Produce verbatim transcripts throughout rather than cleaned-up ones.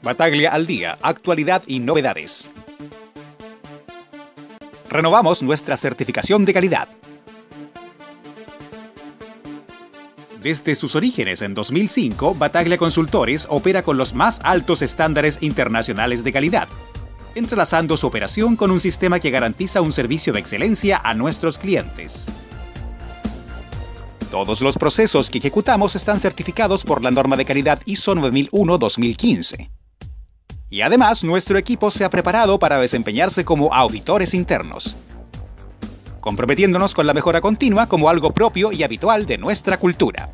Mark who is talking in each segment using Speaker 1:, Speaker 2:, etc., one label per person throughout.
Speaker 1: Bataglia al día, actualidad y novedades. Renovamos nuestra certificación de calidad. Desde sus orígenes en dos mil cinco, Bataglia Consultores opera con los más altos estándares internacionales de calidad, entrelazando su operación con un sistema que garantiza un servicio de excelencia a nuestros clientes. Todos los procesos que ejecutamos están certificados por la norma de calidad I S O nueve mil uno dos mil quince. Y además, nuestro equipo se ha preparado para desempeñarse como auditores internos, comprometiéndonos con la mejora continua como algo propio y habitual de nuestra cultura.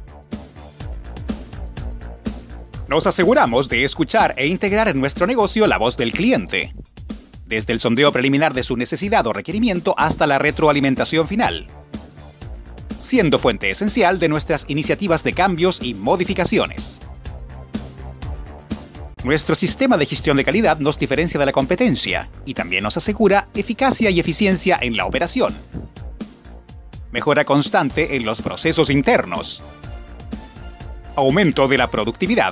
Speaker 1: Nos aseguramos de escuchar e integrar en nuestro negocio la voz del cliente, desde el sondeo preliminar de su necesidad o requerimiento hasta la retroalimentación final, siendo fuente esencial de nuestras iniciativas de cambios y modificaciones. Nuestro sistema de gestión de calidad nos diferencia de la competencia y también nos asegura eficacia y eficiencia en la operación, mejora constante en los procesos internos, aumento de la productividad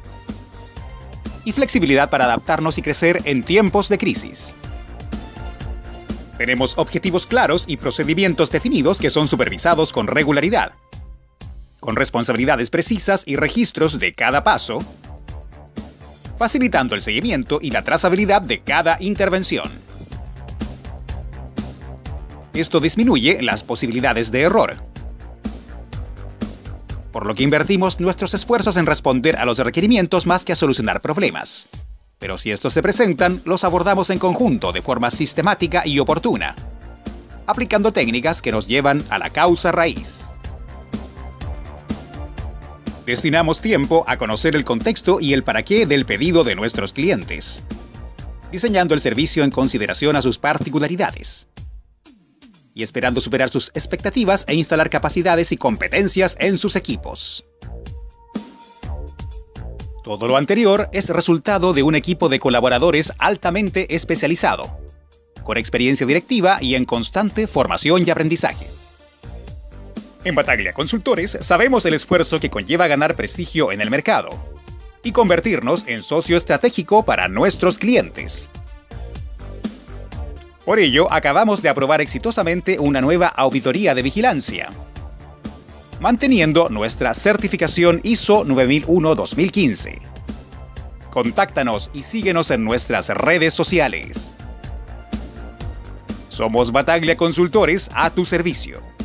Speaker 1: y flexibilidad para adaptarnos y crecer en tiempos de crisis. Tenemos objetivos claros y procedimientos definidos que son supervisados con regularidad, con responsabilidades precisas y registros de cada paso, facilitando el seguimiento y la trazabilidad de cada intervención. Esto disminuye las posibilidades de error, por lo que invertimos nuestros esfuerzos en responder a los requerimientos más que a solucionar problemas. Pero si estos se presentan, los abordamos en conjunto de forma sistemática y oportuna, aplicando técnicas que nos llevan a la causa raíz. Destinamos tiempo a conocer el contexto y el para qué del pedido de nuestros clientes, diseñando el servicio en consideración a sus particularidades y esperando superar sus expectativas e instalar capacidades y competencias en sus equipos. Todo lo anterior es resultado de un equipo de colaboradores altamente especializado, con experiencia directiva y en constante formación y aprendizaje. En Bataglia Consultores sabemos el esfuerzo que conlleva ganar prestigio en el mercado y convertirnos en socio estratégico para nuestros clientes. Por ello, acabamos de aprobar exitosamente una nueva auditoría de vigilancia, manteniendo nuestra certificación I S O nueve mil uno dos mil quince. Contáctanos y síguenos en nuestras redes sociales. Somos Bataglia Consultores, a tu servicio.